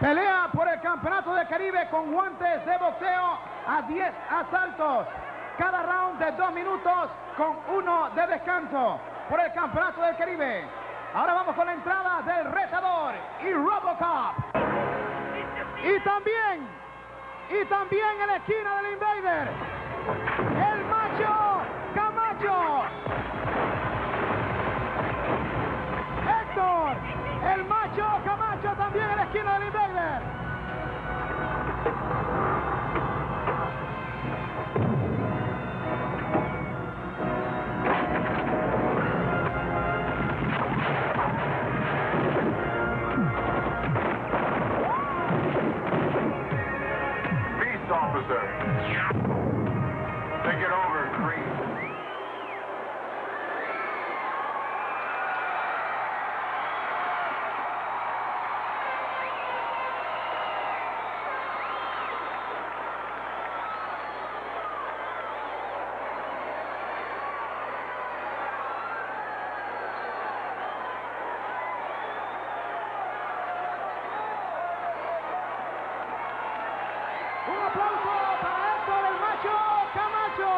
Pelea por el campeonato del Caribe con guantes de boxeo a 10 asaltos. Cada round de 2 minutos con 1 de descanso por el campeonato del Caribe. Ahora vamos con la entrada del retador y Robocop. Y también en la esquina del Invader, el Macho Camacho. Hector, el Macho Camacho también en la esquina del Invader. Officer, take it over, Green. Un aplauso para Hector, el Macho Camacho.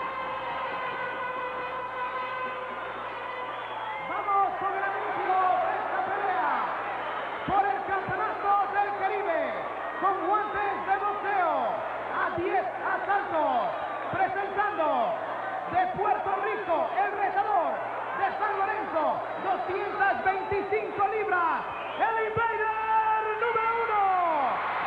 Vamos con el anuncio de esta pelea por el campeonato del Caribe con guantes de boxeo a 10 asaltos. Presentando de Puerto Rico el retador de San Lorenzo, 225 libras, el Invader número 1.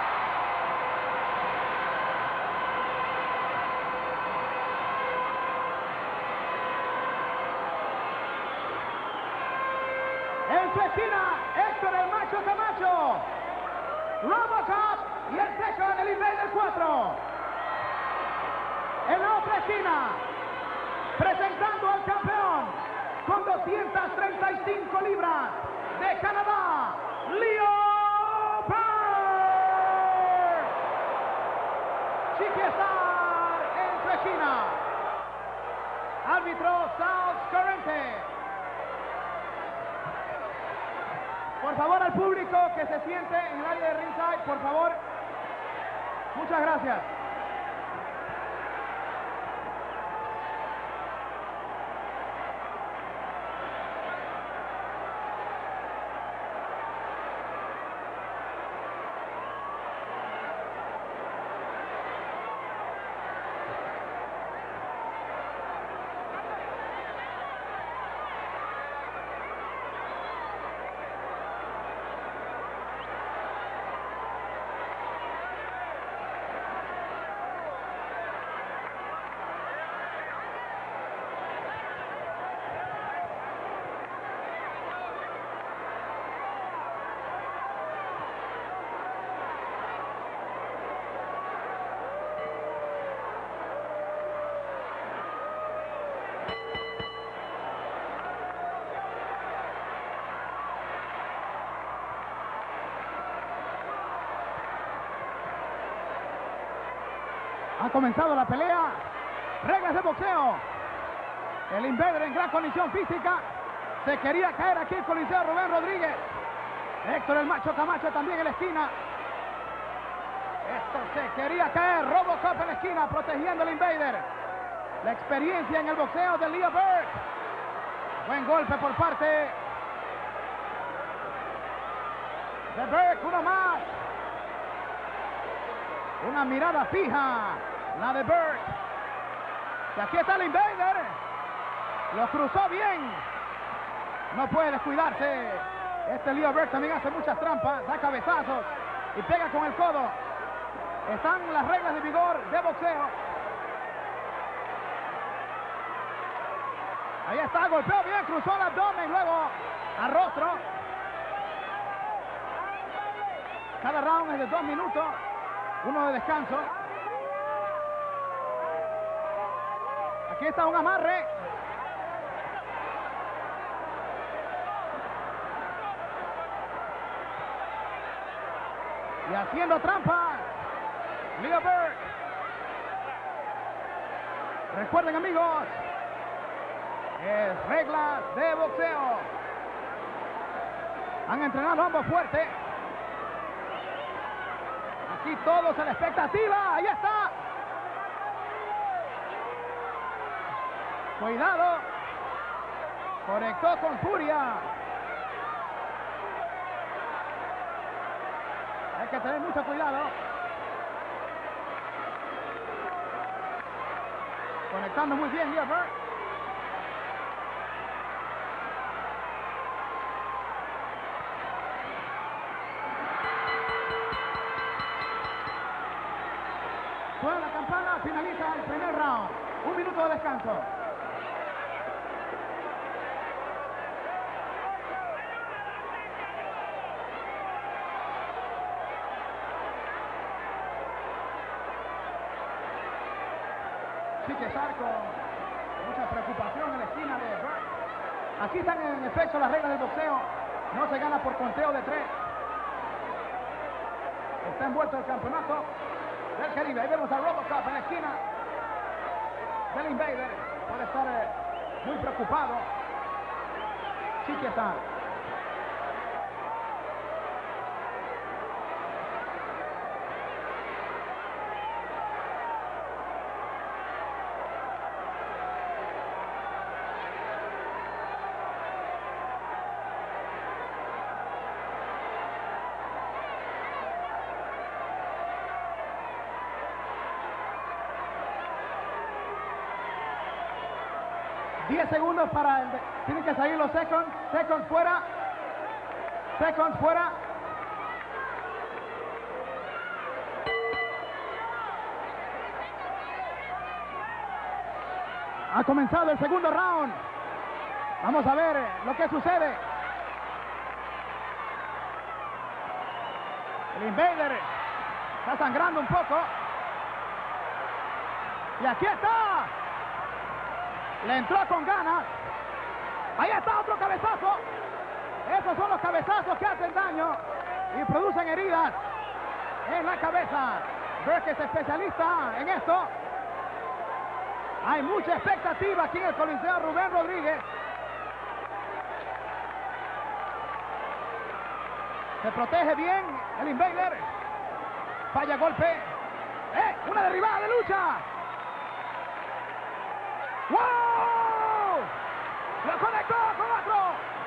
En su esquina, Hector, el Macho Camacho, Robocop y el Second, el Invader 4. En la otra esquina, presentando al campeón con 235 libras de Canadá, Leo Burke. Chicky Starr en su esquina. Árbitro South Corrente. Por favor, al público que se siente en el área de ringside, por favor. Muchas gracias. Ha comenzado la pelea. Reglas de boxeo. El Invader en gran condición física. Se quería caer aquí el coliseo Rubén Rodríguez. Héctor, el Macho Camacho también en la esquina. Esto se quería caer. Robocop en la esquina protegiendo al Invader. La experiencia en el boxeo de Leo Burke. Buen golpe por parte de Burke. Uno más. Una mirada fija, la de Burke. Y aquí está el Invader. Lo cruzó bien. No puede descuidarse. Este Leo Burke también hace muchas trampas, da cabezazos y pega con el codo. Están las reglas de vigor de boxeo. Ahí está, golpeó bien, cruzó el abdomen, luego al rostro. Cada round es de 2 minutos. 1 de descanso. Aquí está un amarre. Y haciendo trampa, Leo Burke. Recuerden, amigos, es reglas de boxeo. Han entrenado ambos fuerte. Aquí todos en la expectativa. Ahí está. Cuidado. Conectó con furia. Hay que tener mucho cuidado. Conectando muy bien Leo Burke. Suena la campana, finaliza el primer round. 1 minuto de descanso. Chicky Starr con mucha preocupación en la esquina de Burke. Aquí están en efecto las reglas del boxeo. No se gana por conteo de 3. Está envuelto el campeonato del Caribe. Ahí vemos a Robocop en la esquina del Invader. Puede estar muy preocupado. Chicky Starr. Segundos para el... Tienen que salir los seconds. Seconds fuera. Seconds fuera. Ha comenzado el segundo round. Vamos a ver lo que sucede. El Invader está sangrando un poco. Y aquí está. Le entró con ganas. Ahí está otro cabezazo. Esos son los cabezazos que hacen daño y producen heridas en la cabeza. Burke es especialista en esto. Hay mucha expectativa aquí en el Coliseo Rubén Rodríguez. Se protege bien el Invader. Falla golpe. Una derribada de lucha. ¡Wow! Lo conectó con otro.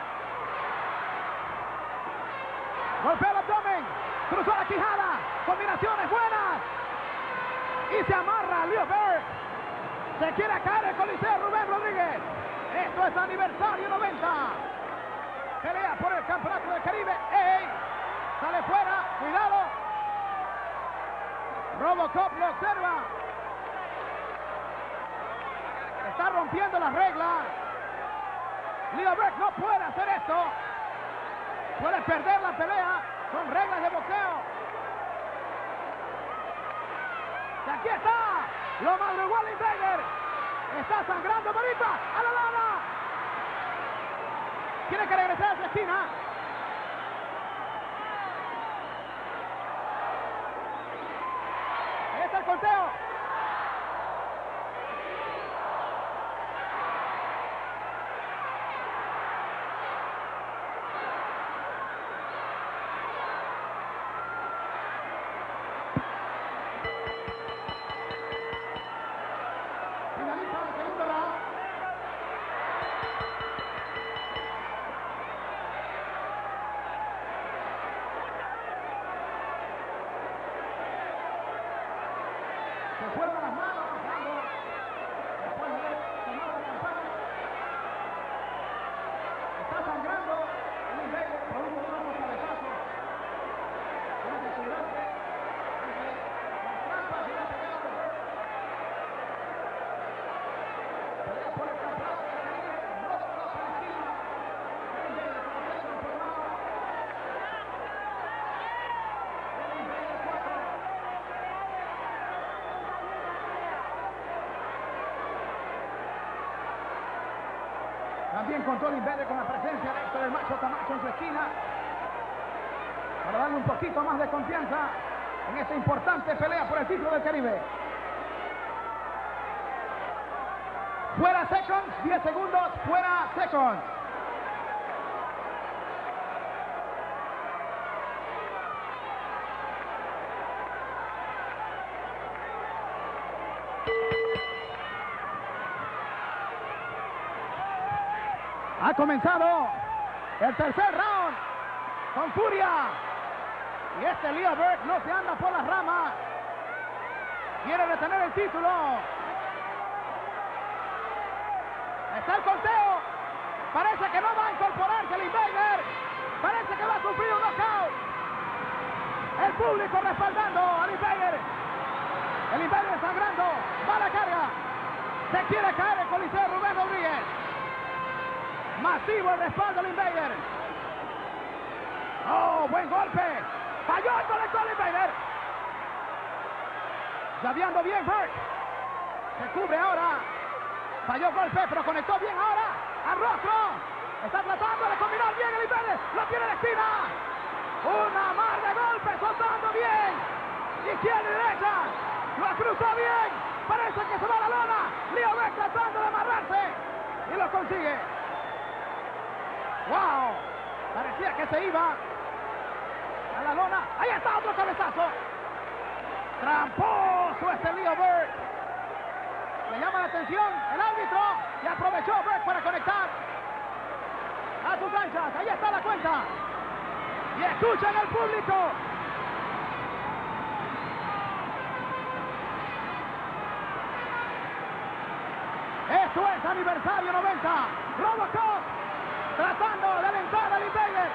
Golpea el abdomen. Cruzó la quijada. Combinaciones buenas. Y se amarra Leo Burke. Se quiere caer el Coliseo Rubén Rodríguez. Esto es aniversario 90. Pelea por el campeonato del Caribe. ¡Ey! Sale fuera. Cuidado. Robocop lo observa. Está rompiendo las reglas. Leo Burke no puede hacer esto. Puede perder la pelea. Son reglas de boxeo. Y aquí está. Lo madrugó el Invader. Está sangrando Marita. A la lana. Tiene que regresar a su esquina. Ahí está el conteo. Se fueron las manos, después de haber tomado la campana. Está sangrando el Invader por uno de los cabezazos. Tiene que cuidarse ante las trampas y la pegada de Burke. Pelea por el campeonato del Caribe. Robocop en la esquina. El Invader con el pecho empolvado. El Invader 4. También contó el Invader con la presencia de Hector, el Macho, Camacho en su esquina, para darle un poquito más de confianza en esta importante pelea por el título del Caribe. Fuera seconds, 10 segundos, fuera seconds. Ha comenzado el tercer round con furia. Y este Leo Burke no se anda por las ramas. Quiere retener el título. Está el conteo. Parece que no va a incorporarse el Invader. Parece que va a sufrir un knockout. El público respaldando al Invader. El Invader sangrando. Va a la carga. Se quiere caer el coliseo Rubén Rodríguez. Masivo el respaldo al Invader. Oh, buen golpe. Falló y conectó al Invader. Llaveando bien Burke. Se cubre ahora. Falló golpe, pero conectó bien ahora. Al rostro. Está tratando de combinar bien el Invader. Lo tiene en la esquina. Una mar de golpes, soltando bien. Izquierda y derecha. Lo cruzó bien. Parece que se va a la lona. Leo Burke tratando de amarrarse. Y lo consigue. ¡Wow! Parecía que se iba a la lona. Ahí está otro cabezazo. Tramposo este Leo Burke. Le llama la atención el árbitro y aprovechó Burke para conectar a sus canchas. Ahí está la cuenta. Y escuchen al público. Esto es aniversario 90. Robocop tratando de alentar al Invader.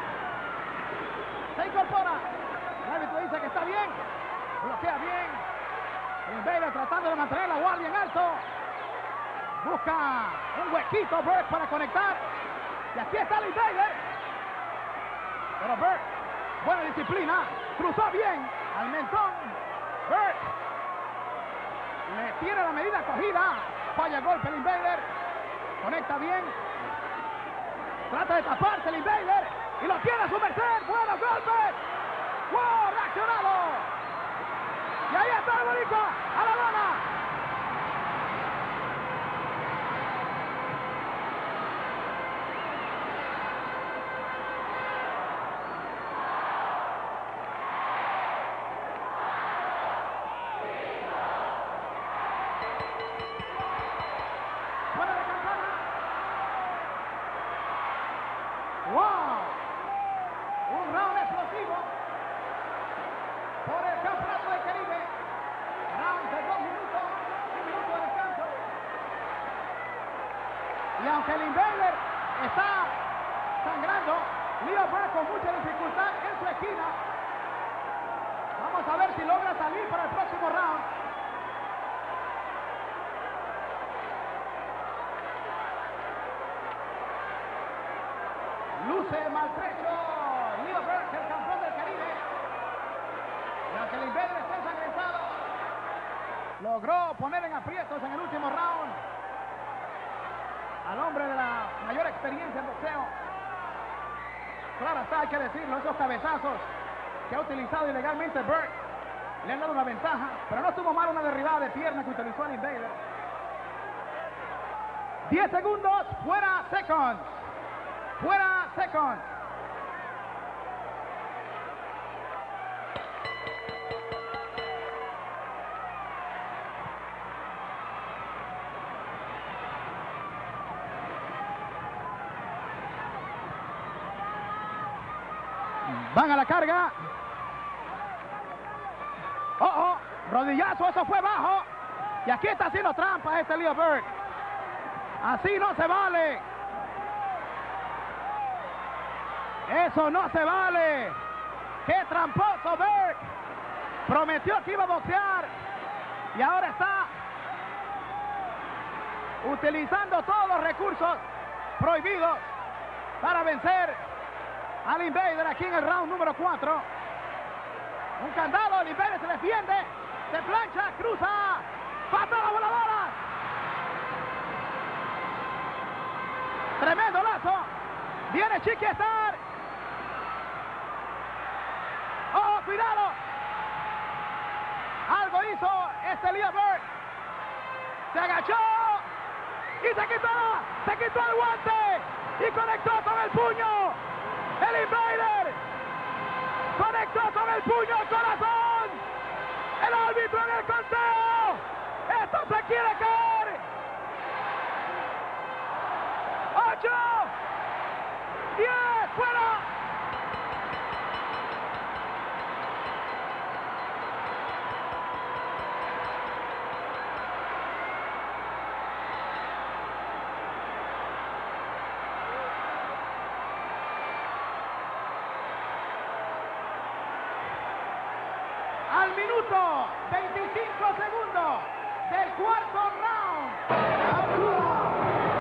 Se incorpora. El árbitro dice que está bien. Bloquea bien. El Invader tratando de mantener la guardia en alto. Busca un huequito Burke para conectar. Y aquí está el Invader. Pero Burke, buena disciplina. Cruzó bien al mentón. Burke le tiene la medida cogida. Falla el golpe el Invader. Conecta bien. Trata de taparse el Invader. Y lo tiene a su merced. Buenos golpes. ¡Wow! Reaccionado. Y ahí está el boricua. A la lona. Fuera de campana. ¡Wow! Un round explosivo por el campeonato del Caribe. Round de 2 minutos, 1 minuto de descanso. Y aunque el Invader está sangrando, Leo Burke con mucha dificultad en su esquina. Vamos a ver si logra salir para el próximo round. Luce maltrecho Leo Burke, el campeón del Caribe. Y aunque el Invader está ensangrentado, logró poner en aprietos en el último round al hombre de la mayor experiencia en boxeo. Claro está, hay que decirlo, esos cabezazos que ha utilizado ilegalmente Burke le han dado una ventaja, pero no estuvo mal una derribada de pierna que utilizó el Invader. 10 segundos, fuera seconds. Fuera seconds. Van a la carga. Oh, rodillazo, eso fue bajo. Y aquí está haciendo trampa este Leo Burke. Así no se vale. Eso no se vale. ¡Qué tramposo Burke! Prometió que iba a boxear. Y ahora está utilizando todos los recursos prohibidos para vencer al Invader aquí en el round número 4. Un candado, el Invader se defiende. Se plancha, cruza. ¡Patada voladora! Tremendo lazo. Viene Chicky Starr. ¡Oh, cuidado! Algo hizo este Leo Burke. Se agachó y se quitó el guante y conectó con el puño. El Invader conectó con el puño al corazón. El árbitro en el conteo. Esto se quiere caer. 8. 10, fuera. Al minuto 25 segundos del cuarto round.